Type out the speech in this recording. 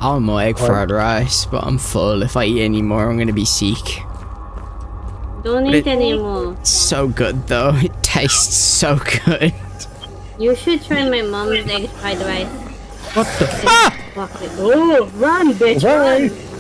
I want more egg fried rice, but I'm full. If I eat any more, I'm gonna be sick. Don't eat anymore. It's so good though. It tastes so good. You should try my mom's egg fried rice. What the? Ah! Oh, run, bitch, run!